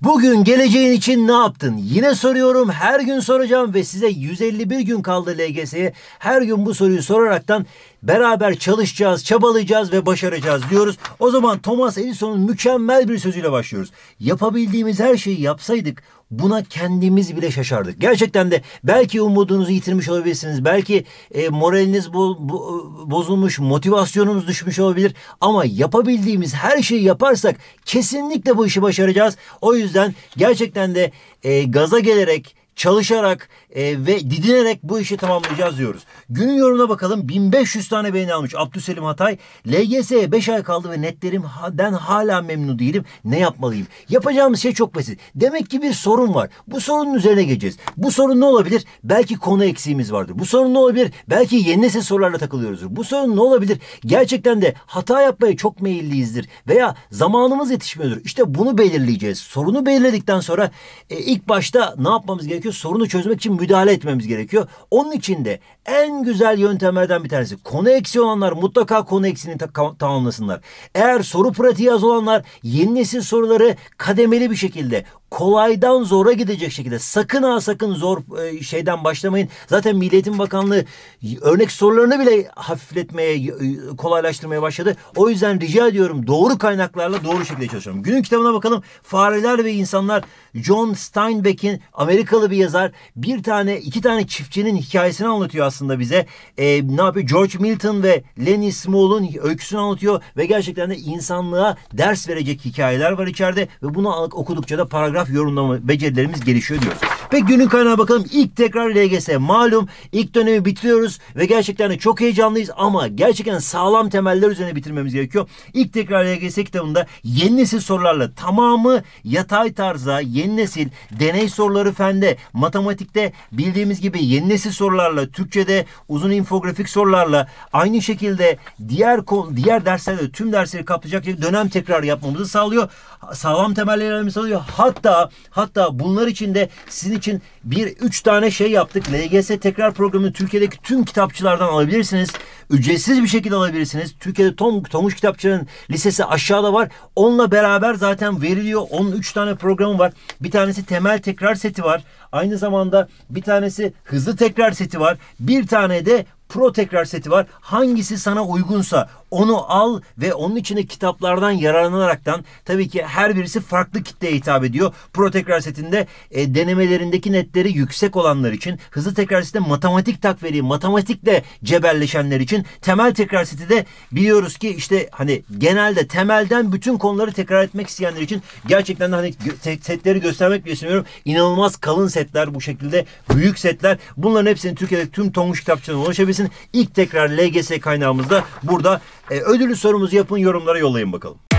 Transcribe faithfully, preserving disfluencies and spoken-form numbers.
Bugün geleceğin için ne yaptın? Yine soruyorum, her gün soracağım ve size yüz elli bir gün kaldı L G S'ye. Her gün bu soruyu soraraktan beraber çalışacağız, çabalayacağız ve başaracağız diyoruz. O zaman Thomas Edison'un mükemmel bir sözüyle başlıyoruz. Yapabildiğimiz her şeyi yapsaydık buna kendimiz bile şaşardık. Gerçekten de belki umudunuzu yitirmiş olabilirsiniz. Belki e, moraliniz bo bo bozulmuş, motivasyonunuz düşmüş olabilir. Ama yapabildiğimiz her şeyi yaparsak kesinlikle bu işi başaracağız. O yüzden gerçekten de e, gaza gelerek, çalışarak e, ve didinerek bu işi tamamlayacağız diyoruz. Günün yorumuna bakalım. bin beş yüz tane beğeni almış Abdüselim Hatay. L G S'ye beş ay kaldı ve netlerimden hala memnun değilim. Ne yapmalıyım? Yapacağımız şey çok basit. Demek ki bir sorun var. Bu sorunun üzerine geleceğiz. Bu sorun ne olabilir? Belki konu eksiğimiz vardır. Bu sorun ne olabilir? Belki yeni nesil sorularla takılıyoruzdur. Bu sorun ne olabilir? Gerçekten de hata yapmaya çok meyilliyizdir. Veya zamanımız yetişmiyordur. İşte bunu belirleyeceğiz. Sorunu belirledikten sonra e, ilk başta ne yapmamız gerekiyor? Sorunu çözmek için müdahale etmemiz gerekiyor. Onun için de en güzel yöntemlerden bir tanesi. Konu eksiği olanlar mutlaka konu eksiğini ta tamamlasınlar. Eğer soru pratiği az olanlar yeni nesil soruları kademeli bir şekilde, kolaydan zora gidecek şekilde, sakın ha sakın zor e, şeyden başlamayın. Zaten Milli Eğitim Bakanlığı örnek sorularını bile hafifletmeye, e, kolaylaştırmaya başladı. O yüzden rica ediyorum, doğru kaynaklarla doğru şekilde çalışalım. Günün kitabına bakalım. Fareler ve İnsanlar. John Steinbeck'in, Amerikalı bir yazar, bir tane iki tane çiftçinin hikayesini anlatıyor aslında bize. E, ne yapıyor? George Milton ve Lennie Small'un öyküsünü anlatıyor ve gerçekten de insanlığa ders verecek hikayeler var içeride ve bunu okudukça da paragraf yorumlama becerilerimiz gelişiyor diyoruz. Peki günün kaynağına bakalım. İlk tekrar L G S. Malum ilk dönemi bitiriyoruz ve gerçekten de çok heyecanlıyız ama gerçekten sağlam temeller üzerine bitirmemiz gerekiyor. İlk tekrar L G S kitabında yeni nesil sorularla, tamamı yatay tarzda, yeni nesil deney soruları fende, matematikte bildiğimiz gibi yeni nesil sorularla, Türkçe'de uzun infografik sorularla, aynı şekilde diğer diğer derslerde tüm dersleri kaplayacak dönem tekrar yapmamızı sağlıyor. Sağlam temellerimizi sağlıyor. Hatta hatta bunlar için de sizin için bir üç tane şey yaptık. L G S tekrar programını Türkiye'deki tüm kitapçılardan alabilirsiniz. Ücretsiz bir şekilde alabilirsiniz. Türkiye'de Tom, Tomuş kitapçıların listesi aşağıda var. Onunla beraber zaten veriliyor. Onun üç tane programı var. Bir tanesi temel tekrar seti var. Aynı zamanda bir tanesi hızlı tekrar seti var. Bir tane de Pro tekrar seti var. Hangisi sana uygunsa onu al ve onun içinde kitaplardan yararlanaraktan, tabii ki her birisi farklı kitleye hitap ediyor. Pro tekrar setinde e, denemelerindeki netleri yüksek olanlar için, hızlı tekrar setinde matematik takveri, matematikle cebelleşenler için, temel tekrar seti de biliyoruz ki işte hani genelde temelden bütün konuları tekrar etmek isteyenler için, gerçekten de hani setleri göstermek bile istemiyorum. İnanılmaz kalın setler, bu şekilde büyük setler. Bunların hepsini Türkiye'de tüm Tonguç kitapçılarına ulaşabilirsin. İlk tekrar L G S kaynağımızda burada. E, ödüllü sorumuzu yapın, yorumlara yollayın bakalım.